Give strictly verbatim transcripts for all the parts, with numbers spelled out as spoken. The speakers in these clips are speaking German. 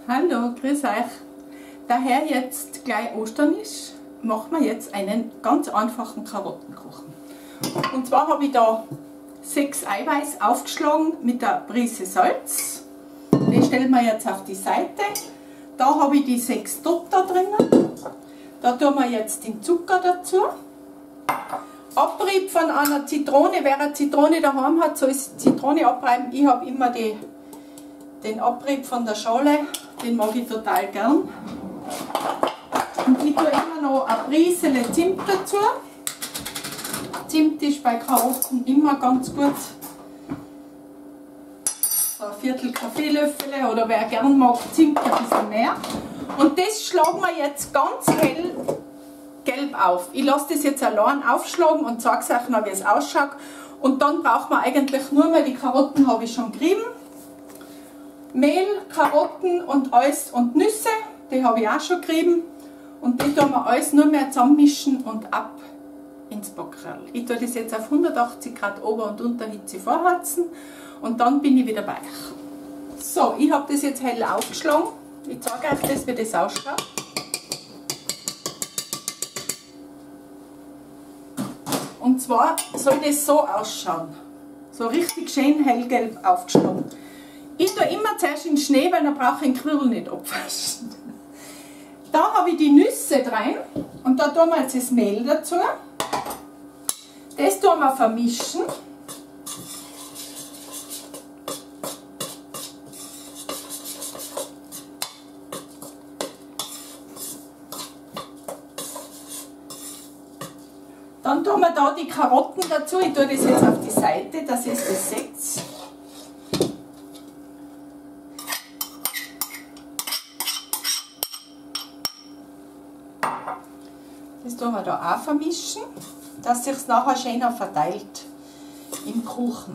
Hallo, grüß euch. Daher jetzt gleich Ostern ist, machen wir jetzt einen ganz einfachen Karottenkuchen. Und zwar habe ich da sechs Eiweiß aufgeschlagen mit der Prise Salz. Den stellen wir jetzt auf die Seite. Da habe ich die sechs Dotter drinnen. Da tun wir jetzt den Zucker dazu. Abrieb von einer Zitrone. Wer eine Zitrone daheim hat, soll die Zitrone abreiben. Ich habe immer die, den Abrieb von der Schale. Den mag ich total gern. Und ich tue immer noch eine Prise Zimt dazu. Zimt ist bei Karotten immer ganz gut. So ein Viertel Kaffeelöffel oder wer gern mag, Zimt ein bisschen mehr. Und das schlagen wir jetzt ganz hell gelb auf. Ich lasse das jetzt allein aufschlagen und zeige es euch noch, wie es ausschaut. Und dann braucht man eigentlich nur mehr, die Karotten habe ich schon gerieben. Mehl, Karotten und alles und Nüsse, die habe ich auch schon gerieben. Und die tun wir alles nur mehr zusammenmischen und ab ins Backerl. Ich tue das jetzt auf hundertachtzig Grad Ober- und Unterhitze vorheizen und dann bin ich wieder bei euch. So, ich habe das jetzt hell aufgeschlagen. Ich zeige euch das, wie das ausschaut. Und zwar soll das so ausschauen. So richtig schön hellgelb aufgeschlagen. Ich tue immer zuerst in den Schnee, weil dann brauche ich den Quirl nicht abwaschen. Da habe ich die Nüsse rein und da tun wir jetzt das Mehl dazu. Das tun wir vermischen. Dann tun wir da die Karotten dazu. Ich tue das jetzt auf die Seite, dass ihr das seht. Das tun wir da auch vermischen, dass sich es nachher schöner verteilt im Kuchen.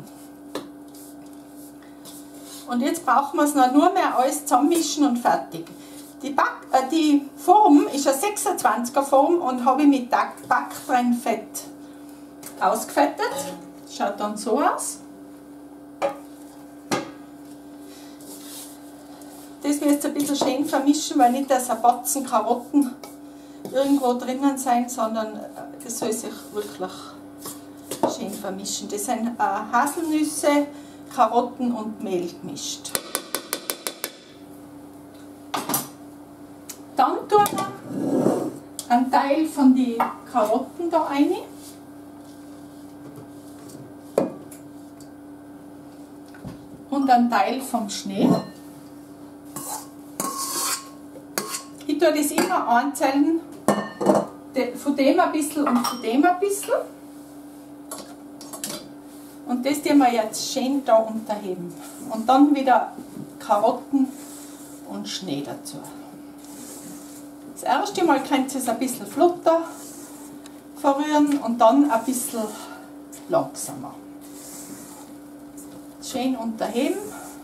Und jetzt brauchen wir es noch nur mehr alles zusammenmischen und fertig. Die, Back, äh, die Form ist eine sechsundzwanziger Form und habe ich mit Backtrennfett ausgefettet. Schaut dann so aus. Das müsst ihr ein bisschen schön vermischen, weil nicht dass ein Batzen Karotten irgendwo drinnen sein, sondern das soll sich wirklich schön vermischen. Das sind äh, Haselnüsse, Karotten und Mehl gemischt. Dann tun wir einen Teil von den Karotten da rein. Und einen Teil vom Schnee. Ich tue das immer einzeln. Von dem ein bisschen und von dem ein bisschen. Und das tun wir jetzt schön da unterheben. Und dann wieder Karotten und Schnee dazu. Das erste Mal könnt ihr es ein bisschen flotter verrühren und dann ein bisschen langsamer. Schön unterheben.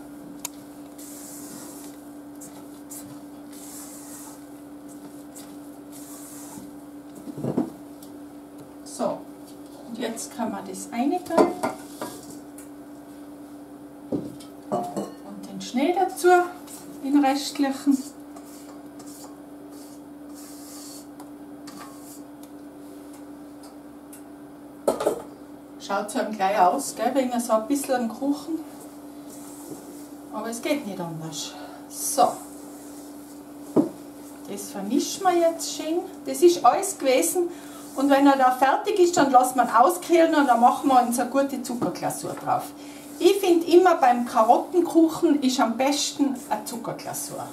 So, und jetzt kann man das reintun und den Schnee dazu, den restlichen. Schaut so gleich aus, gell, wegen so ein bisschen am Kuchen, aber es geht nicht anders. So, das vermischen wir jetzt schön, das ist alles gewesen. Und wenn er da fertig ist, dann lassen wir ihn auskühlen und dann machen wir uns eine gute Zuckerglasur drauf. Ich finde immer beim Karottenkuchen ist am besten eine Zuckerglasur.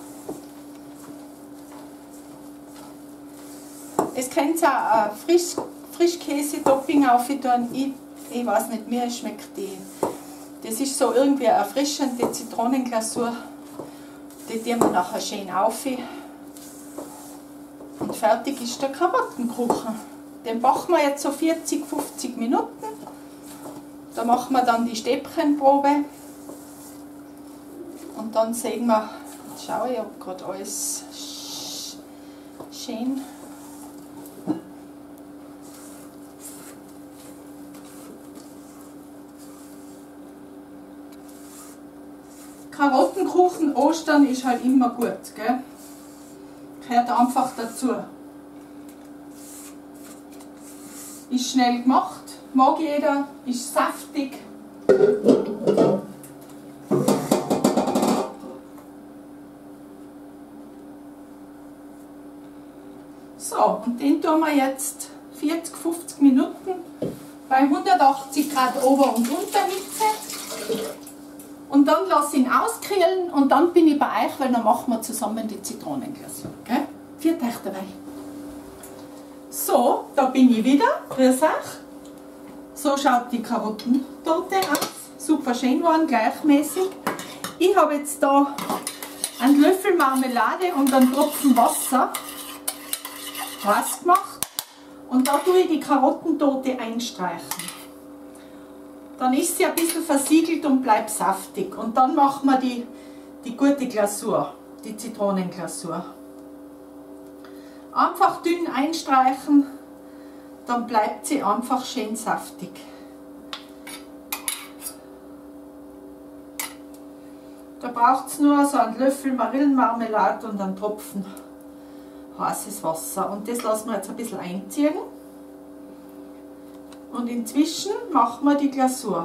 Es könnt ihr auch ein Frisch, Frischkäse-Topping auftun. Ich, ich weiß nicht, mir schmeckt die. Das ist so irgendwie eine erfrischende Zitronenglasur. Die tun wir nachher schön auf. Und fertig ist der Karottenkuchen. Den backen wir jetzt so vierzig, fünfzig Minuten. Da machen wir dann die Stäbchenprobe. Und dann sehen wir, jetzt schaue ich, ob gerade alles schön. Karotten Karottenkuchen, Ostern ist halt immer gut, gell? Gehört einfach dazu. Ist schnell gemacht, mag jeder, ist saftig. So, und den tun wir jetzt vierzig, fünfzig Minuten bei hundertachtzig Grad Ober- und Unterhitze. Und dann lasse ich ihn auskühlen und dann bin ich bei euch, weil dann machen wir zusammen die Zitronenglasur. Gell? Viert euch dabei. So, da bin ich wieder. Grüß euch. So schaut die Karottentorte aus. Super schön geworden, gleichmäßig. Ich habe jetzt da einen Löffel Marmelade und einen Tropfen Wasser heiß gemacht. Und da tue ich die Karottentorte einstreichen. Dann ist sie ein bisschen versiegelt und bleibt saftig. Und dann machen wir die, die gute Glasur, die Zitronenglasur. Einfach dünn einstreichen, dann bleibt sie einfach schön saftig. Da braucht es nur so einen Löffel Marillenmarmelade und einen Tropfen heißes Wasser. Und das lassen wir jetzt ein bisschen einziehen. Und inzwischen machen wir die Glasur.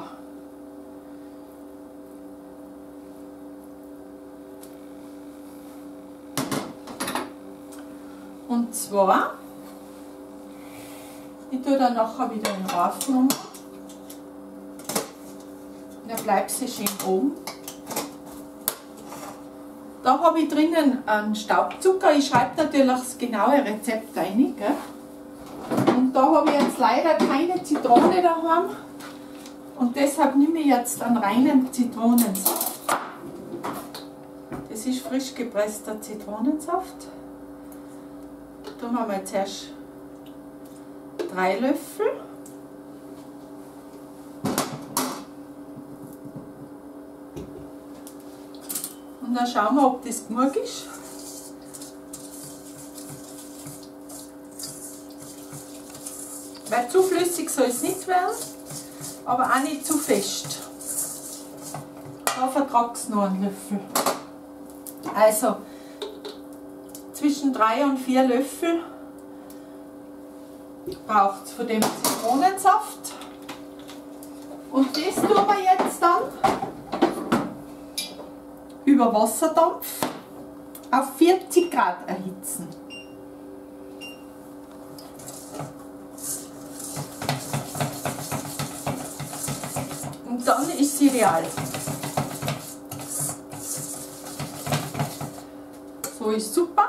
Und zwar, ich tue dann nachher wieder in den Ofen um. Dann bleibt sie schön oben. Da habe ich drinnen einen Staubzucker. Ich schreibe natürlich das genaue Rezept rein. Gell? Und da habe ich jetzt leider keine Zitrone daheim. Und deshalb nehme ich jetzt einen reinen Zitronensaft. Das ist frisch gepresster Zitronensaft. Da machen wir jetzt erst drei Löffel. Und dann schauen wir, ob das genug ist. Weil zu flüssig soll es nicht werden, aber auch nicht zu fest. Da vertragt es noch einen Löffel. Also zwischen drei und vier Löffel braucht es von dem Zitronensaft. Und das tun wir jetzt dann über Wasserdampf auf vierzig Grad erhitzen. Und dann ist sie real. So ist super.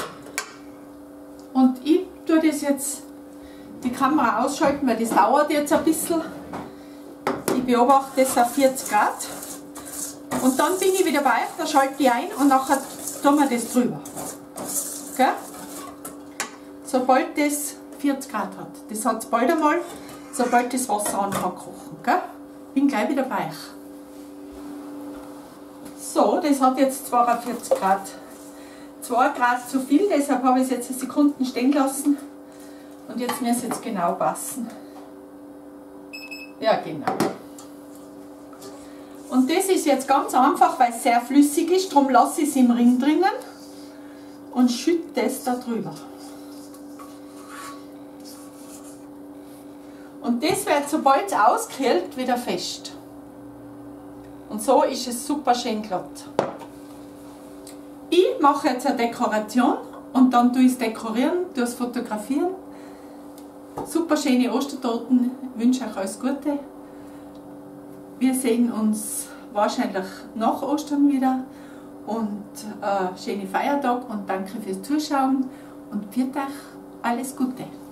Und ich tue das jetzt, die Kamera ausschalten, weil das dauert jetzt ein bisschen. Ich beobachte das auf vierzig Grad. Und dann bin ich wieder bei euch, da schalte ich ein und nachher tun wir das drüber. Okay? Sobald das vierzig Grad hat. Das hat es bald einmal, sobald das Wasser anfängt zu kochen. Okay? Bin gleich wieder bei euch. So, das hat jetzt zweiundvierzig Grad. zwei Grad zu viel, deshalb habe ich es jetzt Sekunden stehen lassen. Und jetzt muss es jetzt genau passen. Ja, genau. Und das ist jetzt ganz einfach, weil es sehr flüssig ist, darum lasse ich es im Ring drinnen und schütte das da drüber. Und das wird, sobald es auskühlt, wieder fest. Und so ist es super schön glatt. Ich mache jetzt eine Dekoration und dann tue ich es dekorieren, tue es fotografieren. Super schöne Ostertorten, ich wünsche euch alles Gute. Wir sehen uns wahrscheinlich nach Ostern wieder und äh, schönen Feiertag und danke fürs Zuschauen und für euch alles Gute.